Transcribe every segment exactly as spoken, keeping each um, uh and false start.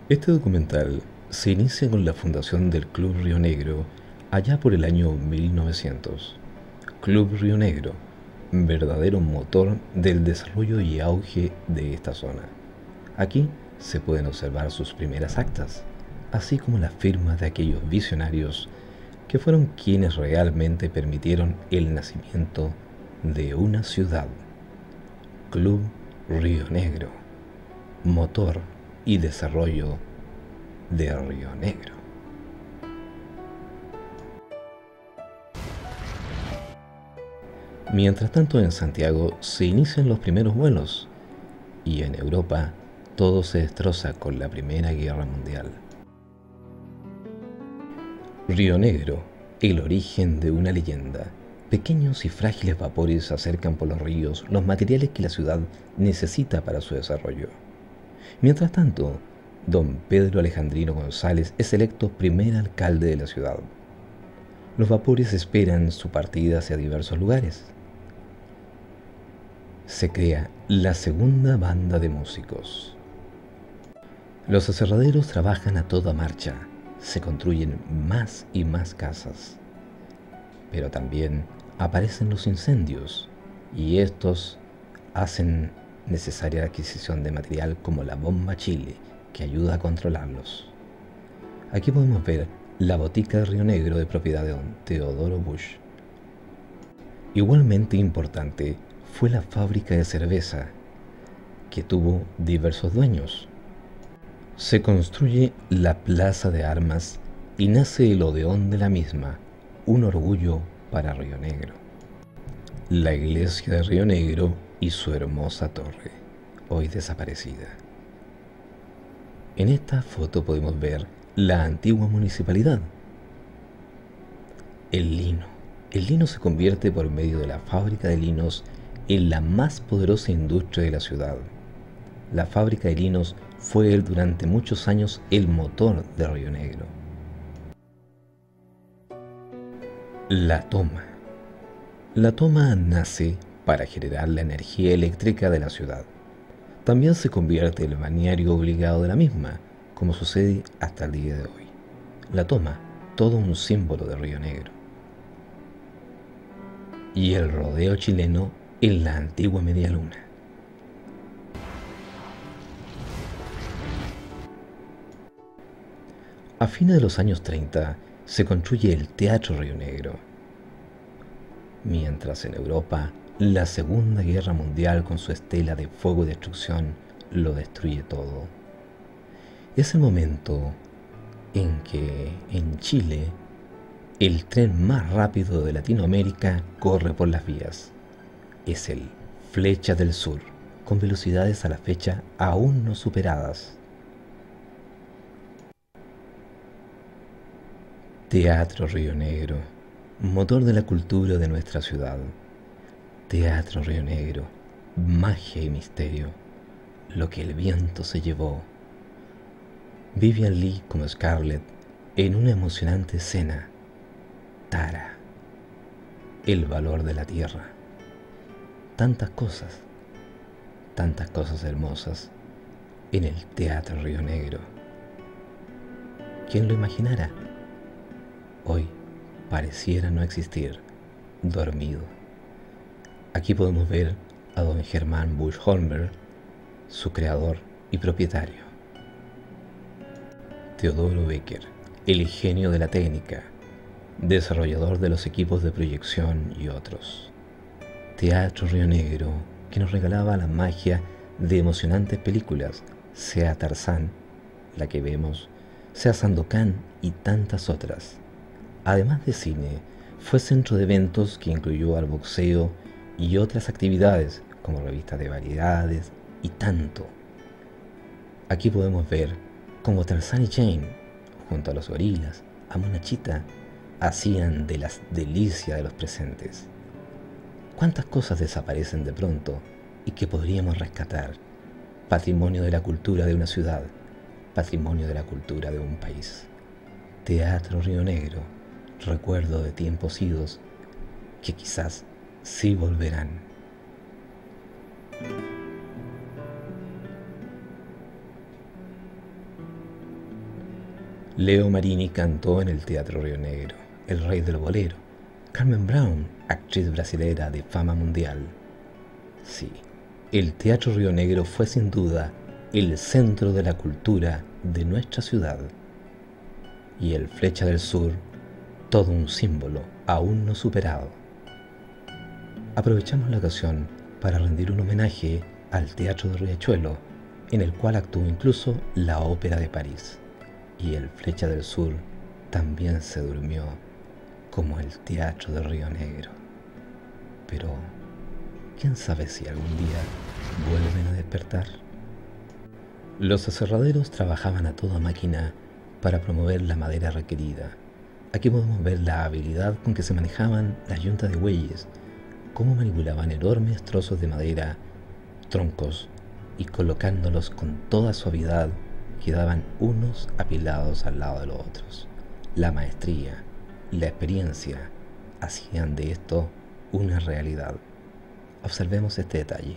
Este documental se inicia con la fundación del Club Río Negro allá por el año mil novecientos. Club Río Negro, verdadero motor del desarrollo y auge de esta zona. Aquí se pueden observar sus primeras actas, así como la firma de aquellos visionarios que fueron quienes realmente permitieron el nacimiento de una ciudad. Club Río Negro, motor y desarrollo de Río Negro. Mientras tanto, en Santiago se inician los primeros vuelos y en Europa todo se destroza con la Primera Guerra Mundial. Río Negro, el origen de una leyenda. Pequeños y frágiles vapores acercan por los ríos los materiales que la ciudad necesita para su desarrollo. Mientras tanto, don Pedro Alejandrino González es electo primer alcalde de la ciudad. Los vapores esperan su partida hacia diversos lugares. Se crea la segunda banda de músicos. Los aserraderos trabajan a toda marcha, se construyen más y más casas. Pero también aparecen los incendios y estos hacen necesaria la adquisición de material como la bomba Chile, que ayuda a controlarlos. Aquí podemos ver la botica de Río Negro de propiedad de don Teodoro Busch. Igualmente importante fue la fábrica de cerveza, que tuvo diversos dueños. Se construye la plaza de armas y nace el Odeón de la misma, un orgullo para Río Negro. La iglesia de Río Negro y su hermosa torre, hoy desaparecida. En esta foto podemos ver la antigua municipalidad. El lino. El lino se convierte por medio de la fábrica de linos en la más poderosa industria de la ciudad. La fábrica de linos fue durante muchos años el motor de Río Negro. La toma. La toma nace para generar la energía eléctrica de la ciudad. También se convierte en el balneario obligado de la misma, como sucede hasta el día de hoy. La toma, todo un símbolo de Río Negro. Y el rodeo chileno en la antigua Media Luna. A fines de los años treinta se construye el Teatro Río Negro, mientras en Europa la Segunda Guerra Mundial con su estela de fuego y destrucción lo destruye todo. Es el momento en que en Chile el tren más rápido de Latinoamérica corre por las vías. Es el Flecha del Sur, con velocidades a la fecha aún no superadas. Teatro Río Negro, motor de la cultura de nuestra ciudad. Teatro Río Negro, magia y misterio, lo que el viento se llevó. Vivian Leigh como Scarlett en una emocionante escena. Tara, el valor de la tierra. Tantas cosas, tantas cosas hermosas en el Teatro Río Negro. ¿Quién lo imaginara? Hoy pareciera no existir, dormido. Aquí podemos ver a don Germán Busch Holmberg, su creador y propietario. Teodoro Becker, el genio de la técnica, desarrollador de los equipos de proyección y otros. Teatro Río Negro, que nos regalaba la magia de emocionantes películas, sea Tarzán, la que vemos, sea Sandokan y tantas otras. Además de cine, fue centro de eventos que incluyó al boxeo y otras actividades como revistas de variedades y tanto. Aquí podemos ver cómo Tarzán y Jane, junto a los gorilas, a Monachita, hacían de las delicias de los presentes. ¿Cuántas cosas desaparecen de pronto y que podríamos rescatar? Patrimonio de la cultura de una ciudad, patrimonio de la cultura de un país. Teatro Río Negro, recuerdo de tiempos idos que quizás sí volverán. Leo Marini cantó en el Teatro Río Negro, el rey del bolero. Carmen Brown, actriz brasilera de fama mundial. Sí, el Teatro Río Negro fue sin duda el centro de la cultura de nuestra ciudad. Y el Flecha del Sur, todo un símbolo aún no superado. Aprovechamos la ocasión para rendir un homenaje al Teatro de Riachuelo, en el cual actuó incluso la Ópera de París. Y el Flecha del Sur también se durmió como el Teatro de Río Negro. Pero, ¿quién sabe si algún día vuelven a despertar? Los aserraderos trabajaban a toda máquina para promover la madera requerida. Aquí podemos ver la habilidad con que se manejaban las yuntas de bueyes, cómo manipulaban enormes trozos de madera, troncos, y colocándolos con toda suavidad quedaban unos apilados al lado de los otros. La maestría y la experiencia hacían de esto una realidad. Observemos este detalle.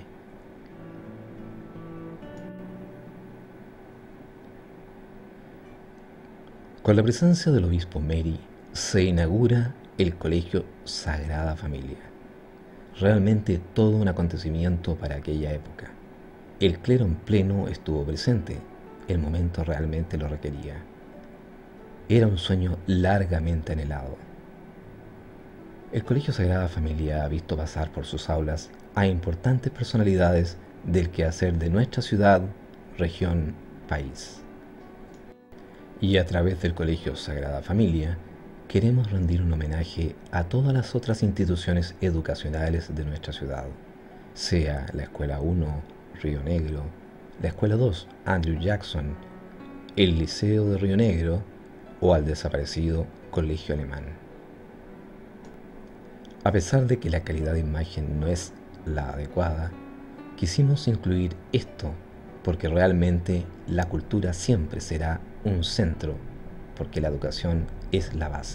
Con la presencia del obispo Meri se inaugura el Colegio Sagrada Familia. Realmente todo un acontecimiento para aquella época. El clero en pleno estuvo presente. El momento realmente lo requería. Era un sueño largamente anhelado. El Colegio Sagrada Familia ha visto pasar por sus aulas a importantes personalidades del quehacer de nuestra ciudad, región, país. Y a través del Colegio Sagrada Familia queremos rendir un homenaje a todas las otras instituciones educacionales de nuestra ciudad, sea la Escuela uno, Río Negro, la Escuela dos, Andrew Jackson, el Liceo de Río Negro o al desaparecido Colegio Alemán. A pesar de que la calidad de imagen no es la adecuada, quisimos incluir esto porque realmente la cultura siempre será un centro, porque la educación es la base.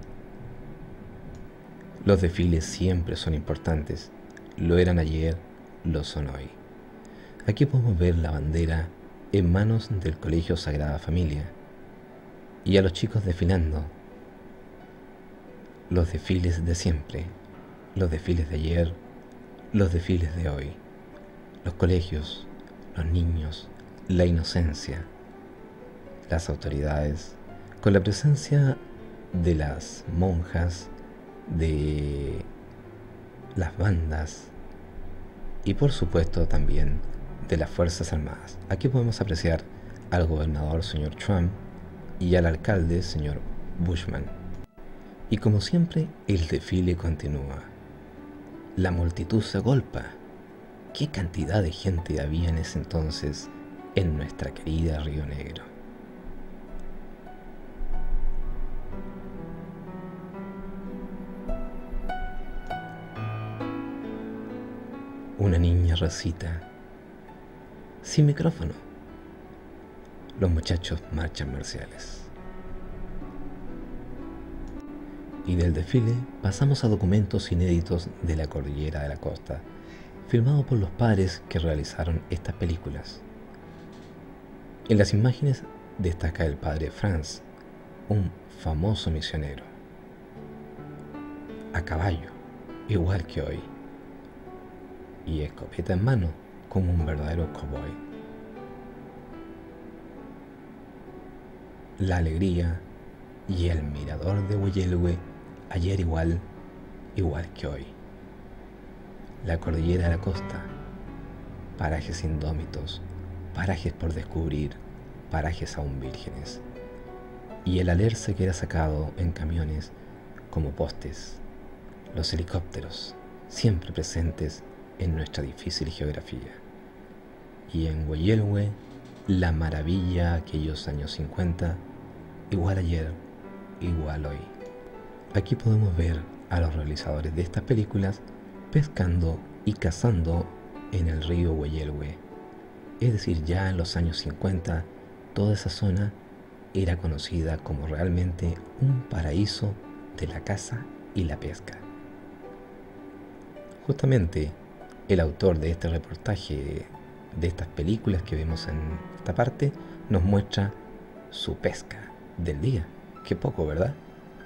Los desfiles siempre son importantes, lo eran ayer, lo son hoy. Aquí podemos ver la bandera en manos del Colegio Sagrada Familia y a los chicos desfilando. Los desfiles de siempre, los desfiles de ayer, los desfiles de hoy. Los colegios, los niños, la inocencia, las autoridades, con la presencia de las monjas, de las bandas y por supuesto también de las Fuerzas Armadas. Aquí podemos apreciar al gobernador señor Trump y al alcalde señor Bushman. Y como siempre, el desfile continúa. La multitud se agolpa. ¿Qué cantidad de gente había en ese entonces en nuestra querida Río Negro? Una niña recita, sin micrófono. Los muchachos marchan marciales. Y del desfile pasamos a documentos inéditos de la Cordillera de la Costa, filmados por los padres que realizaron estas películas. En las imágenes destaca el padre Franz, un famoso misionero, a caballo, igual que hoy, y escopeta en mano, como un verdadero cowboy. La alegría y el mirador de Hueyelwe, ayer igual, igual que hoy. La Cordillera de la Costa, parajes indómitos, parajes por descubrir, parajes aún vírgenes. Y el alerce que era sacado en camiones como postes, los helicópteros, siempre presentes en nuestra difícil geografía. Y en Hueyelwe, la maravilla aquellos años cincuenta, igual ayer, igual hoy. Aquí podemos ver a los realizadores de estas películas pescando y cazando en el río Hueyelwe. Es decir, ya en los años cincuenta, toda esa zona era conocida como realmente un paraíso de la caza y la pesca. Justamente el autor de este reportaje, de estas películas que vemos en esta parte, nos muestra su pesca, del día. Qué poco, ¿verdad?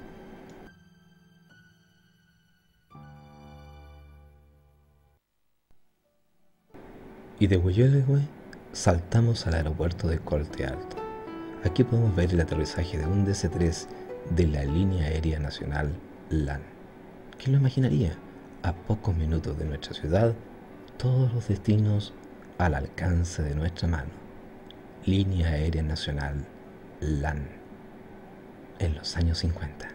Y de Huelehue saltamos al aeropuerto de Corte Alto. Aquí podemos ver el aterrizaje de un D C tres de la línea aérea nacional LAN. ¿Quién lo imaginaría? A pocos minutos de nuestra ciudad, todos los destinos al alcance de nuestra mano. Línea aérea nacional LAN, en los años cincuenta.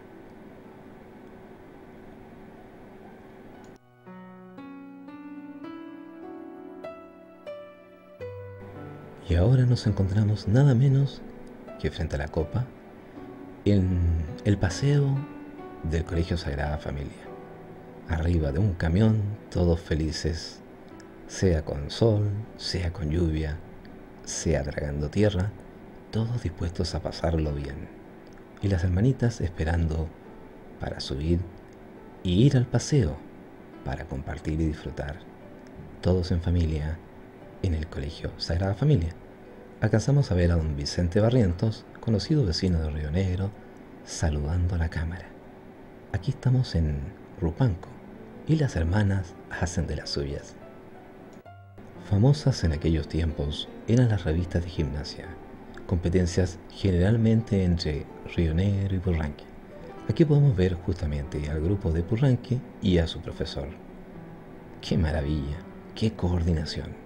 Y ahora nos encontramos nada menos que frente a la Copa, en el paseo del Colegio Sagrada Familia. Arriba de un camión, todos felices, sea con sol, sea con lluvia, sea tragando tierra, todos dispuestos a pasarlo bien. Y las hermanitas esperando para subir y ir al paseo, para compartir y disfrutar, todos en familia, en el Colegio Sagrada Familia. Alcanzamos a ver a don Vicente Barrientos, conocido vecino de Río Negro, saludando a la cámara. Aquí estamos en Rupanco y las hermanas hacen de las suyas. Famosas en aquellos tiempos eran las revistas de gimnasia, competencias generalmente entre Río Negro y Purranque. Aquí podemos ver justamente al grupo de Purranque y a su profesor. ¡Qué maravilla! ¡Qué coordinación!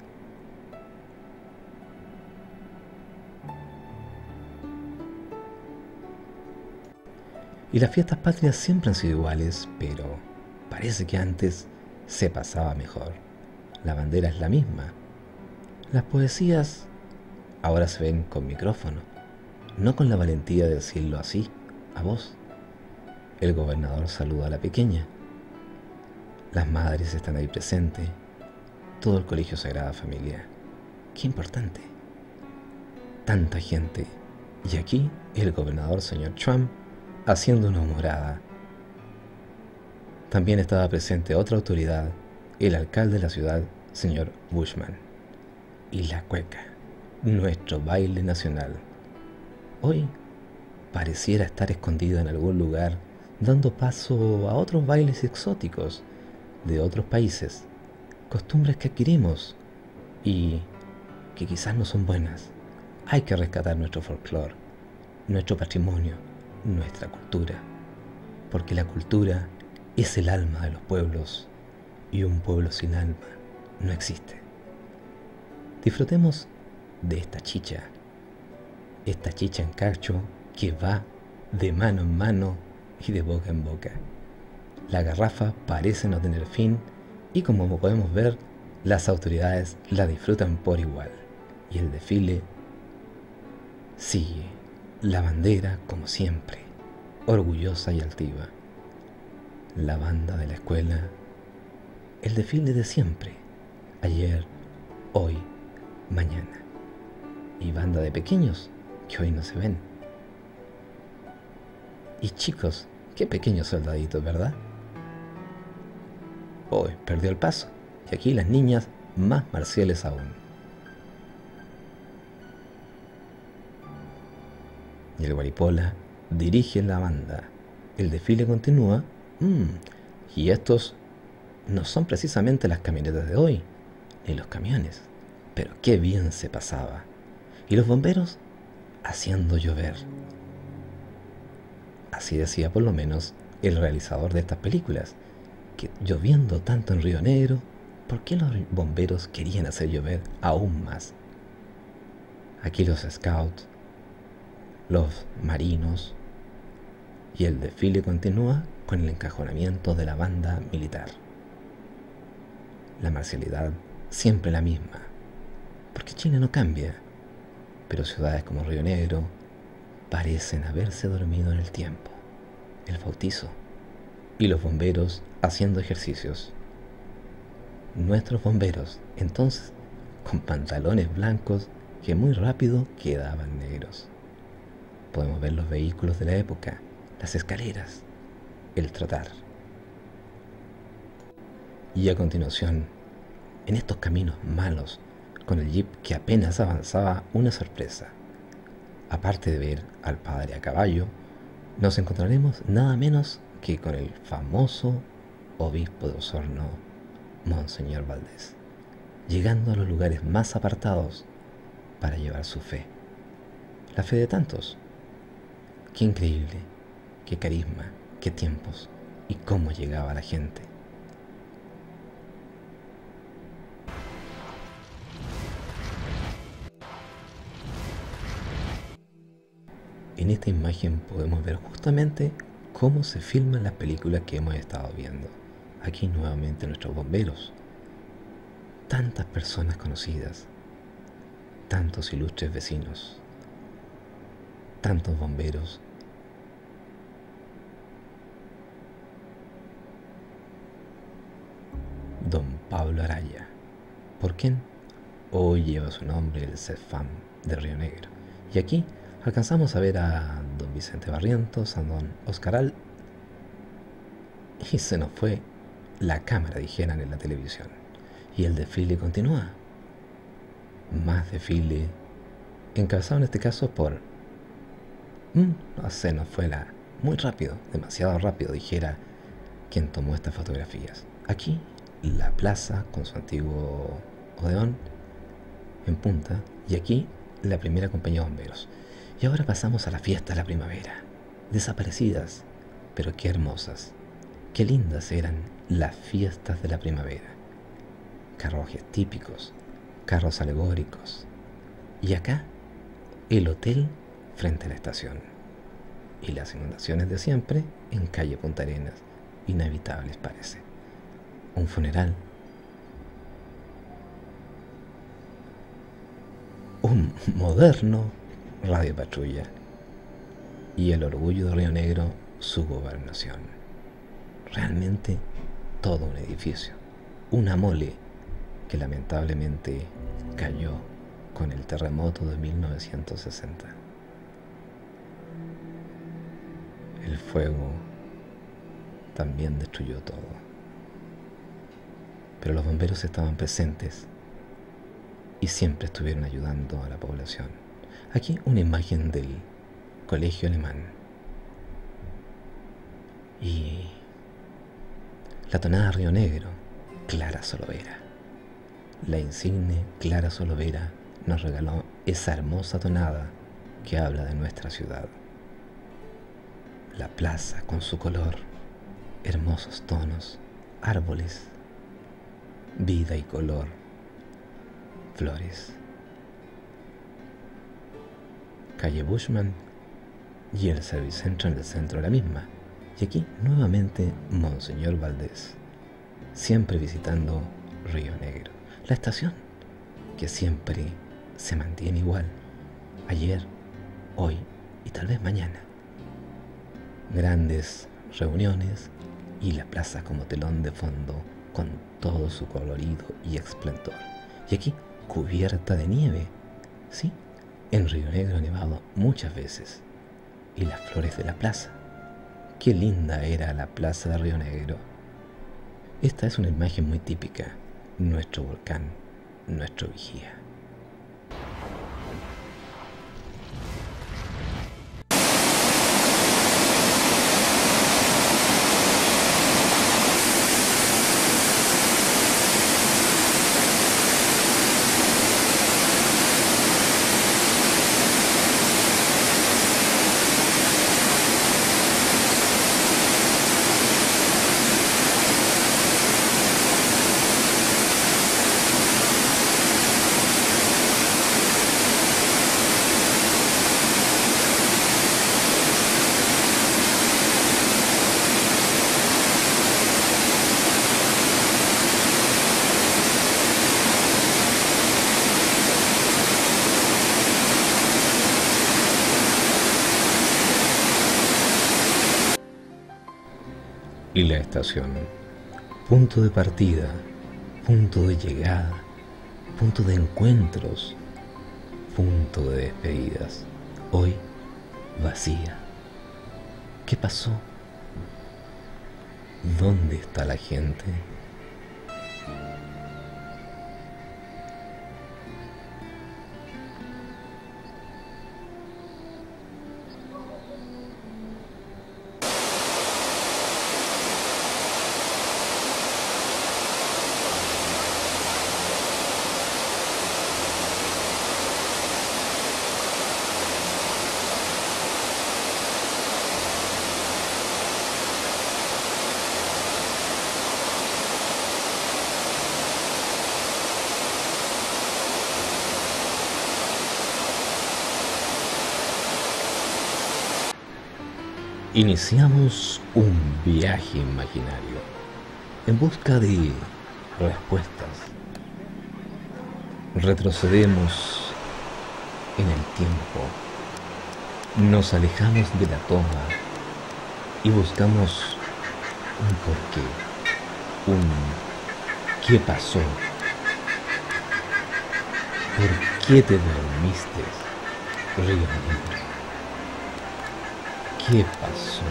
Y las fiestas patrias siempre han sido iguales, pero parece que antes se pasaba mejor. La bandera es la misma. Las poesías ahora se ven con micrófono, no con la valentía de decirlo así, a voz. El gobernador saluda a la pequeña. Las madres están ahí presentes. Todo el Colegio Sagrada Familia. Qué importante. Tanta gente. Y aquí el gobernador, señor Trump, haciendo una humorada. También estaba presente otra autoridad, el alcalde de la ciudad, señor Bushman. Y la cueca, nuestro baile nacional. Hoy pareciera estar escondido en algún lugar, dando paso a otros bailes exóticos de otros países, costumbres que adquirimos y que quizás no son buenas. Hay que rescatar nuestro folclore, nuestro patrimonio, nuestra cultura, porque la cultura es el alma de los pueblos y un pueblo sin alma no existe. Disfrutemos de esta chicha, esta chicha en cacho que va de mano en mano y de boca en boca. La garrafa parece no tener fin y, como podemos ver, las autoridades la disfrutan por igual. Y el desfile sigue. La bandera, como siempre, orgullosa y altiva. La banda de la escuela, el desfile de siempre, ayer, hoy, mañana. Y banda de pequeños, que hoy no se ven. Y chicos, qué pequeños soldaditos, ¿verdad? Hoy perdió el paso, y aquí las niñas más marciales aún. Y el Guaripola dirige la banda. El desfile continúa. Mm, y estos no son precisamente las camionetas de hoy, ni los camiones. Pero qué bien se pasaba. Y los bomberos haciendo llover. Así decía por lo menos el realizador de estas películas, que lloviendo tanto en Río Negro, ¿por qué los bomberos querían hacer llover aún más? Aquí los scouts, los marinos, y el desfile continúa con el encajonamiento de la banda militar. La marcialidad siempre la misma, porque China no cambia, pero ciudades como Río Negro parecen haberse dormido en el tiempo. El bautizo y los bomberos haciendo ejercicios. Nuestros bomberos, entonces, con pantalones blancos que muy rápido quedaban negros. Podemos ver los vehículos de la época, las escaleras, el trotar. Y a continuación, en estos caminos malos, con el jeep que apenas avanzaba, una sorpresa. aparte de ver al padre a caballo, nos encontraremos nada menos que con el famoso obispo de Osorno, Monseñor Valdés, llegando a los lugares más apartados para llevar su fe. La fe de tantos. Qué increíble, qué carisma, qué tiempos y cómo llegaba la gente. En esta imagen podemos ver justamente cómo se filman las películas que hemos estado viendo. Aquí nuevamente nuestros bomberos. Tantas personas conocidas, tantos ilustres vecinos, tantos bomberos. Don Pablo Araya, por quien hoy lleva su nombre el CEFAM de Río Negro. Y aquí alcanzamos a ver a don Vicente Barrientos, a don Oscaral, y se nos fue la cámara, dijeran en la televisión. Y el desfile continúa. Más desfile, encabezado en este caso por... Mm, no sé, nos fue la... muy rápido, demasiado rápido, dijera quien tomó estas fotografías. Aquí, la plaza con su antiguo Odeón en punta, y aquí la primera compañía de bomberos. Y ahora pasamos a la fiesta de la primavera. Desaparecidas, pero qué hermosas, qué lindas eran las fiestas de la primavera. Carruajes típicos, carros alegóricos. Y acá, el hotel frente a la estación. Y las inundaciones de siempre en calle Punta Arenas, inevitables parece. Un funeral. Un moderno radio patrulla. Y el orgullo de Río Negro, su gobernación. Realmente todo un edificio. Una mole que lamentablemente cayó con el terremoto de mil novecientos sesenta. El fuego también destruyó todo. Pero los bomberos estaban presentes y siempre estuvieron ayudando a la población. Aquí una imagen del colegio alemán. Y la tonada Río Negro, Clara Solovera. La insigne Clara Solovera nos regaló esa hermosa tonada que habla de nuestra ciudad. La plaza con su color, hermosos tonos, árboles, vida y color, flores. Calle Bushman y el Servicentro en el centro de la misma. Y aquí nuevamente Monseñor Valdés, siempre visitando Río Negro. La estación, que siempre se mantiene igual, ayer, hoy y tal vez mañana. Grandes reuniones y la plaza como telón de fondo con todo su colorido y esplendor. Y aquí cubierta de nieve, ¿sí? En Río Negro ha nevado muchas veces. Y las flores de la plaza. Qué linda era la plaza de Río Negro. Esta es una imagen muy típica. Nuestro volcán, nuestro vigía. Y la estación, punto de partida, punto de llegada, punto de encuentros, punto de despedidas, hoy vacía. ¿Qué pasó? ¿Dónde está la gente? Iniciamos un viaje imaginario en busca de respuestas. Retrocedemos en el tiempo, nos alejamos de la toma y buscamos un porqué, un qué pasó, por qué te dormiste, Río Negro, qué pasó.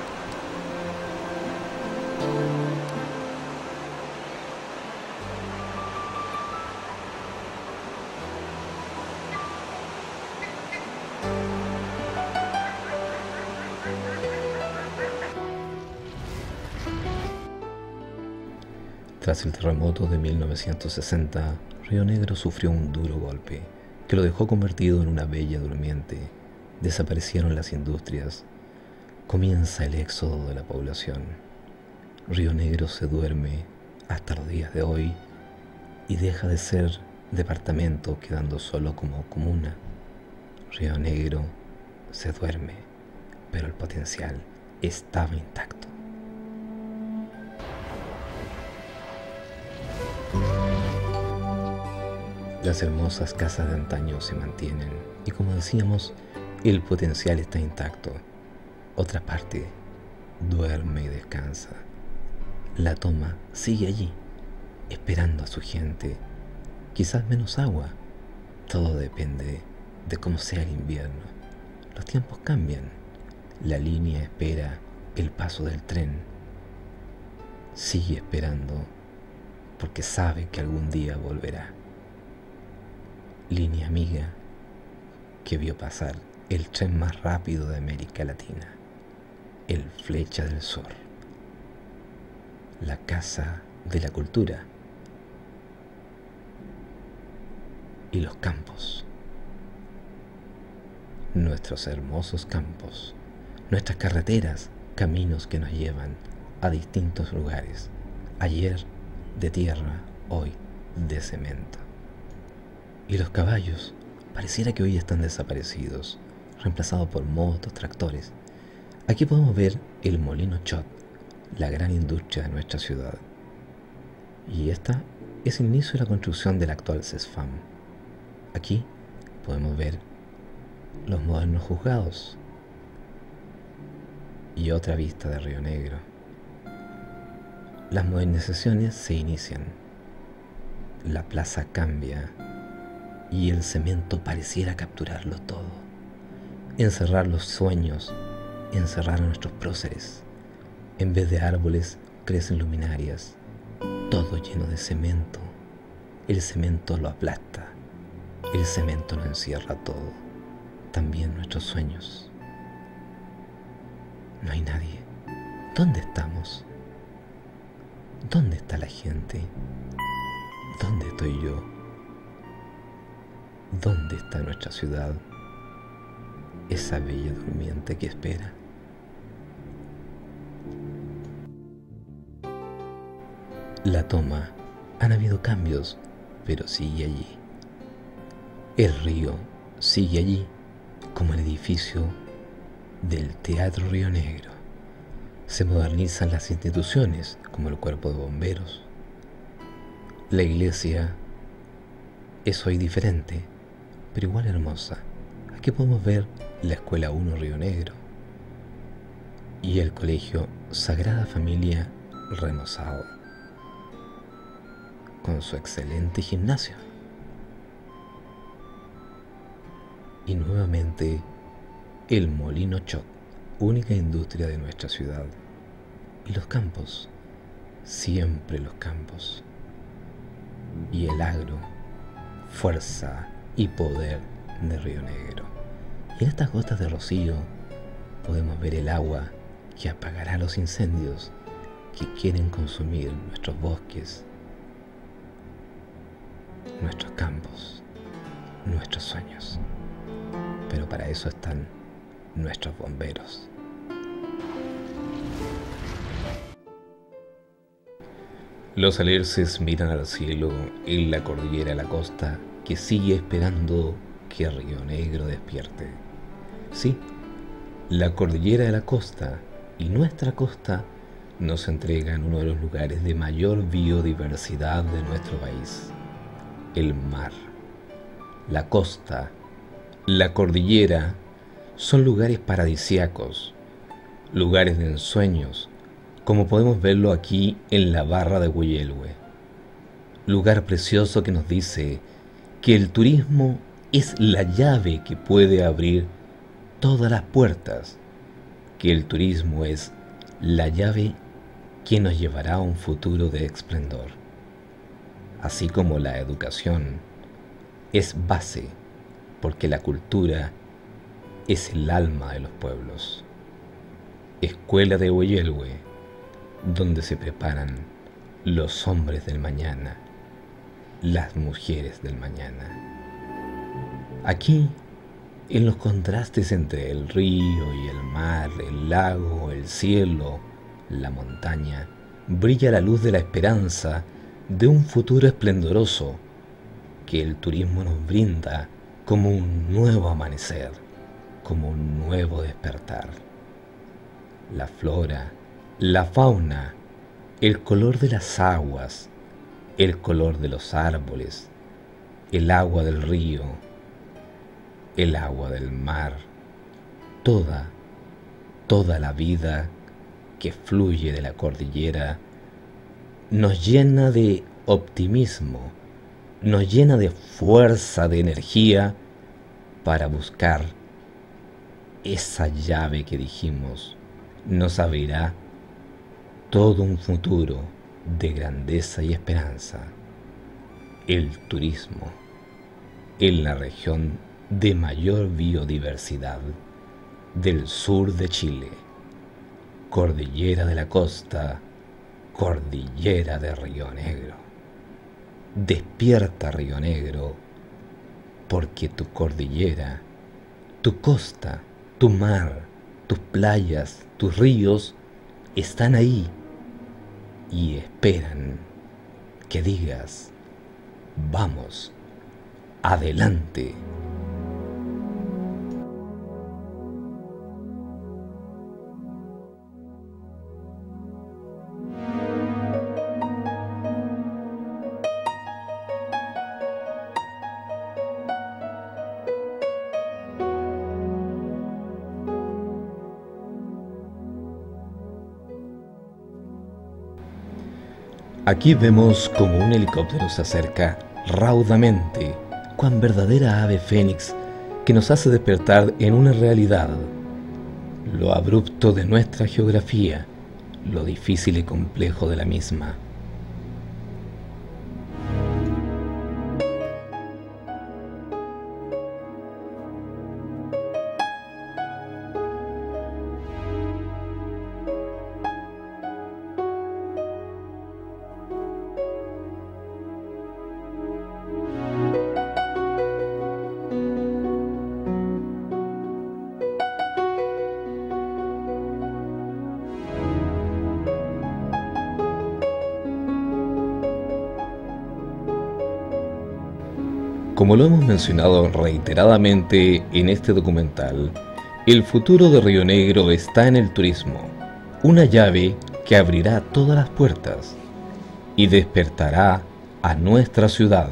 Tras el terremoto de mil novecientos sesenta, Río Negro sufrió un duro golpe que lo dejó convertido en una bella durmiente. Desaparecieron las industrias. Comienza el éxodo de la población. Río Negro se duerme hasta los días de hoy y deja de ser departamento, quedando solo como comuna. Río Negro se duerme, pero el potencial estaba intacto. Las hermosas casas de antaño se mantienen y, como decíamos, el potencial está intacto. Otra parte duerme y descansa. La toma sigue allí, esperando a su gente. Quizás menos agua. Todo depende de cómo sea el invierno. Los tiempos cambian. La línea espera el paso del tren. Sigue esperando porque sabe que algún día volverá. Línea amiga que vio pasar el tren más rápido de América Latina, el Flecha del Sur, la casa de la cultura y los campos, nuestros hermosos campos, nuestras carreteras, caminos que nos llevan a distintos lugares, ayer de tierra, hoy de cemento. Y los caballos, pareciera que hoy están desaparecidos, reemplazados por motos, tractores. Aquí podemos ver el Molino Chott, la gran industria de nuestra ciudad. Y esta es el inicio de la construcción del actual CESFAM. Aquí podemos ver los modernos juzgados y otra vista de Río Negro. Las modernizaciones se inician, la plaza cambia y el cemento pareciera capturarlo todo, encerrar los sueños, encerrar a nuestros próceres. En vez de árboles crecen luminarias, todo lleno de cemento. El cemento lo aplasta, el cemento lo encierra todo, también nuestros sueños. No hay nadie. ¿Dónde estamos? ¿Dónde está la gente? ¿Dónde estoy yo? ¿Dónde está nuestra ciudad? Esa bella durmiente que espera. La toma. Han habido cambios, pero sigue allí. El río sigue allí, como el edificio del Teatro Río Negro. Se modernizan las instituciones, como el cuerpo de bomberos. La iglesia es hoy diferente, pero igual hermosa. Aquí podemos ver la Escuela uno Río Negro y el Colegio Sagrada Familia remozado, con su excelente gimnasio. Y nuevamente el Molino Chott, única industria de nuestra ciudad. Y los campos, siempre los campos. Y el agro, fuerza y poder de Río Negro. Y en estas gotas de rocío podemos ver el agua que apagará los incendios que quieren consumir nuestros bosques, nuestros campos, nuestros sueños. Pero para eso están nuestros bomberos. Los alerces miran al cielo en la cordillera de la costa, que sigue esperando que Río Negro despierte. Sí, La cordillera de la costa y nuestra costa nos entregan uno de los lugares de mayor biodiversidad de nuestro país, el mar. La costa, la cordillera son lugares paradisíacos, lugares de ensueños, como podemos verlo aquí en la Barra de Güeyelwe. Lugar precioso que nos dice que el turismo es la llave que puede abrir todas las puertas, que el turismo es la llave que nos llevará a un futuro de esplendor. Así como la educación es base, porque la cultura es el alma de los pueblos. Escuela de Güeyelwe, donde se preparan los hombres del mañana, las mujeres del mañana. Aquí, en los contrastes entre el río y el mar, el lago, el cielo, la montaña, brilla la luz de la esperanza de un futuro esplendoroso que el turismo nos brinda como un nuevo amanecer, como un nuevo despertar. La flora, la fauna, el color de las aguas, el color de los árboles, el agua del río, el agua del mar, toda, toda la vida que fluye de la cordillera nos llena de optimismo, nos llena de fuerza, de energía para buscar esa llave que dijimos nos abrirá todo un futuro de grandeza y esperanza. El turismo en la región de mayor biodiversidad del sur de Chile, cordillera de la costa, cordillera de Río Negro. Despierta, Río Negro, porque tu cordillera, tu costa, tu mar, tus playas, tus ríos están ahí y esperan que digas: vamos, adelante. Aquí vemos como un helicóptero se acerca raudamente, cuan verdadera ave fénix que nos hace despertar en una realidad. Lo abrupto de nuestra geografía, lo difícil y complejo de la misma. Como lo hemos mencionado reiteradamente en este documental, el futuro de Río Negro está en el turismo, una llave que abrirá todas las puertas y despertará a nuestra ciudad.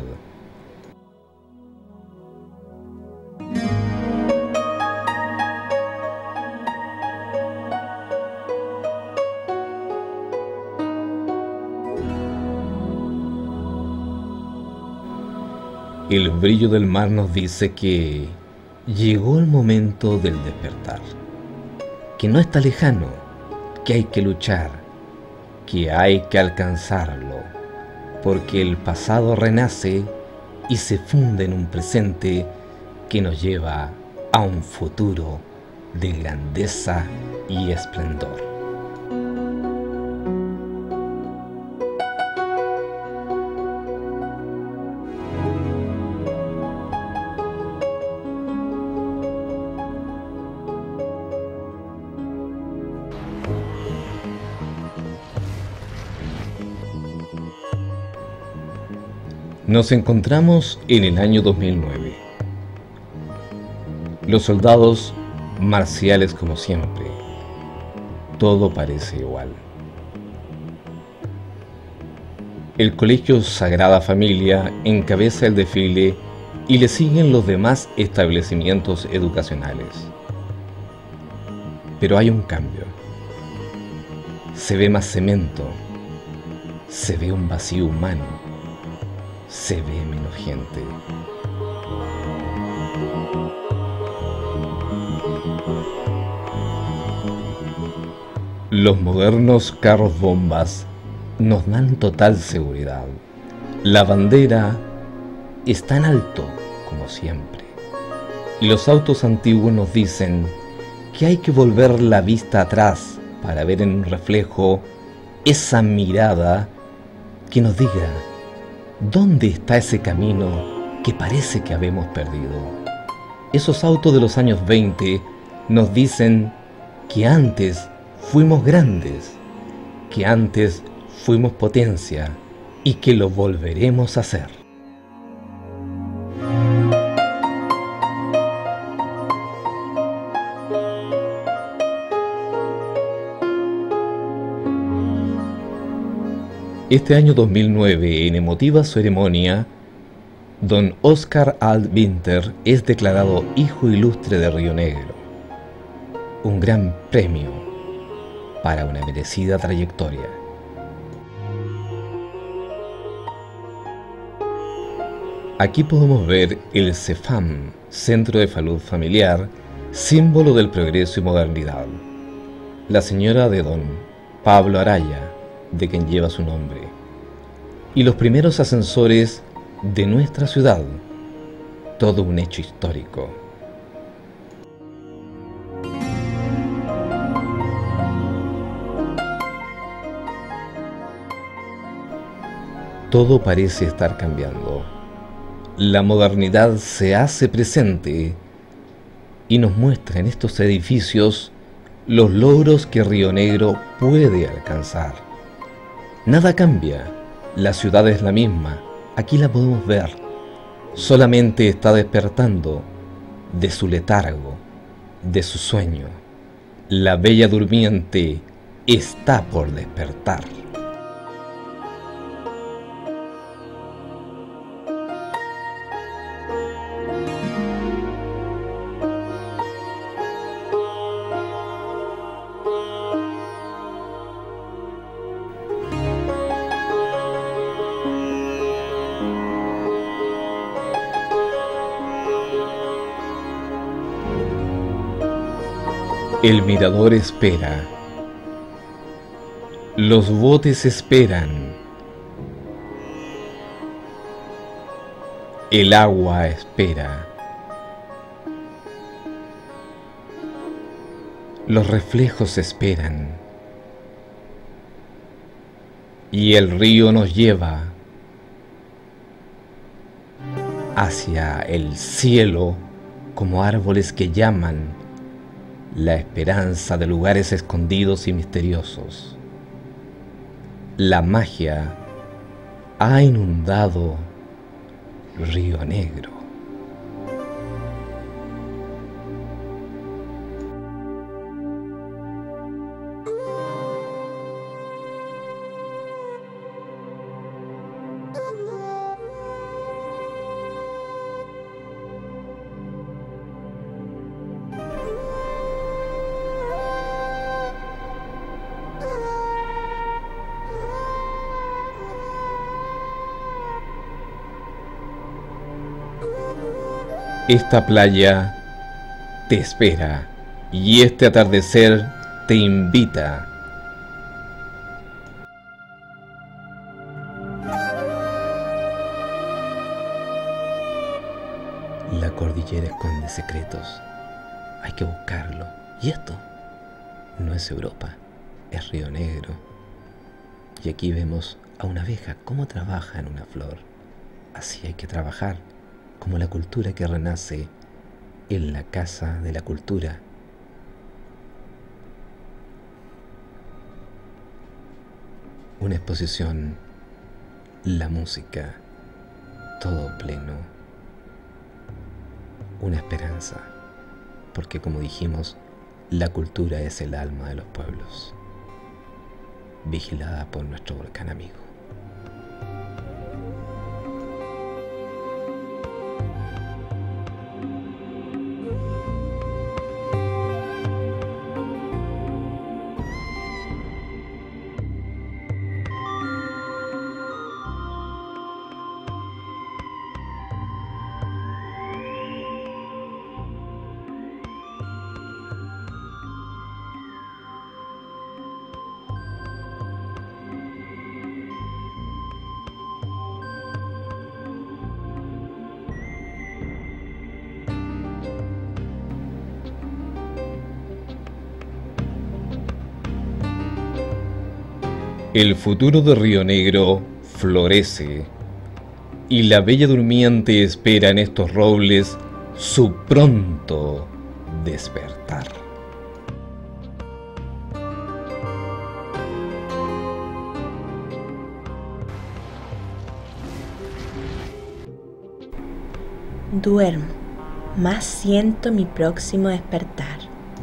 El brillo del mar nos dice que llegó el momento del despertar, que no está lejano, que hay que luchar, que hay que alcanzarlo, porque el pasado renace y se funde en un presente que nos lleva a un futuro de grandeza y esplendor. Nos encontramos en el año dos mil nueve. Los soldados marciales como siempre. Todo parece igual. El Colegio Sagrada Familia encabeza el desfile y le siguen los demás establecimientos educacionales. Pero hay un cambio. Se ve más cemento, se ve un vacío humano, se ve menos gente. Los modernos carros bombas nos dan total seguridad. La bandera está en alto, como siempre. Y los autos antiguos nos dicen que hay que volver la vista atrás para ver en un reflejo esa mirada que nos diga dónde está ese camino que parece que habemos perdido. Esos autos de los años veinte nos dicen que antes fuimos grandes, que antes fuimos potencia y que lo volveremos a hacer. Este año dos mil nueve, en emotiva ceremonia, don Oscar Alt-Winter es declarado Hijo Ilustre de Río Negro. Un gran premio para una merecida trayectoria. Aquí podemos ver el CEFAM, Centro de Salud Familiar, símbolo del progreso y modernidad. La señora de don Pablo Araya, de quien lleva su nombre, y los primeros ascensores de nuestra ciudad, todo un hecho histórico. Todo parece estar cambiando. La modernidad se hace presente y nos muestra en estos edificios los logros que Río Negro puede alcanzar. Nada cambia, la ciudad es la misma, aquí la podemos ver, solamente está despertando de su letargo, de su sueño. La bella durmiente está por despertar. El mirador espera, los botes esperan, el agua espera, los reflejos esperan, y el río nos lleva hacia el cielo como árboles que llaman la esperanza de lugares escondidos y misteriosos. La magia ha inundado Río Negro. Esta playa te espera y este atardecer te invita. La cordillera esconde secretos. Hay que buscarlo. Y esto no es Europa, es Río Negro. Y aquí vemos a una abeja cómo trabaja en una flor. Así hay que trabajar, como la cultura que renace en la Casa de la Cultura. Una exposición, la música, todo pleno, una esperanza, porque como dijimos, la cultura es el alma de los pueblos, vigilada por nuestro volcán amigo. El futuro de Río Negro florece y la bella durmiente espera en estos robles su pronto despertar. Duermo, más siento mi próximo despertar.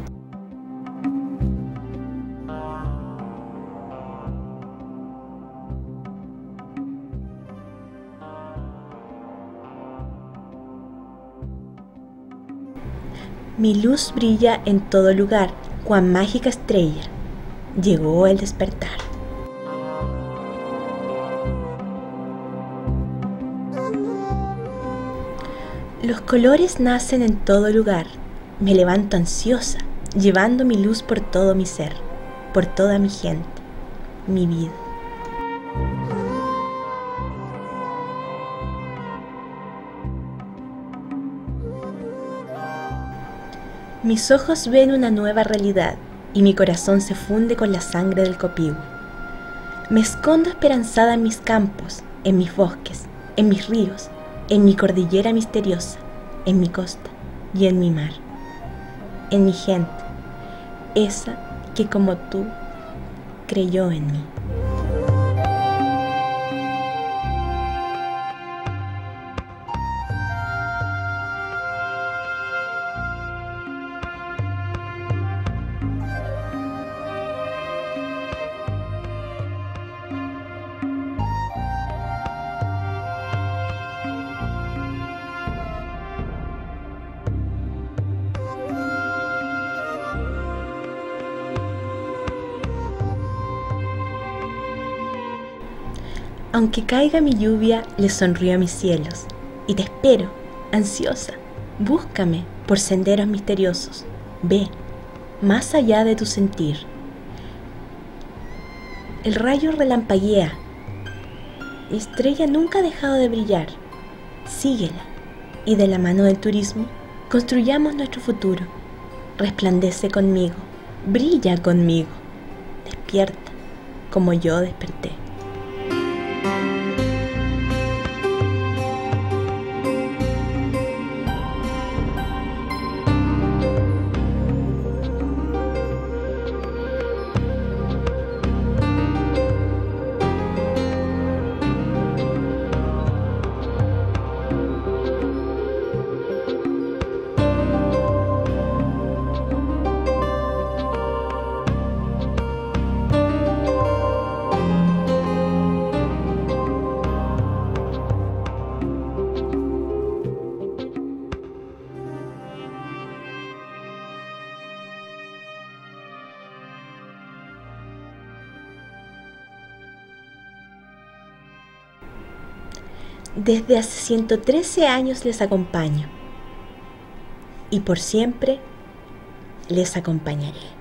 Mi luz brilla en todo lugar, cuan mágica estrella. Llegó el despertar. Los colores nacen en todo lugar. Me levanto ansiosa, llevando mi luz por todo mi ser, por toda mi gente, mi vida. Mis ojos ven una nueva realidad y mi corazón se funde con la sangre del Copihue. Me escondo esperanzada en mis campos, en mis bosques, en mis ríos, en mi cordillera misteriosa, en mi costa y en mi mar. En mi gente, esa que como tú creyó en mí. Aunque caiga mi lluvia, le sonrío a mis cielos, y te espero, ansiosa. Búscame por senderos misteriosos. Ve, más allá de tu sentir. El rayo relampaguea. La estrella nunca ha dejado de brillar. Síguela, y de la mano del turismo, construyamos nuestro futuro. Resplandece conmigo, brilla conmigo. Despierta, como yo desperté. Desde hace ciento trece años les acompaño y por siempre les acompañaré.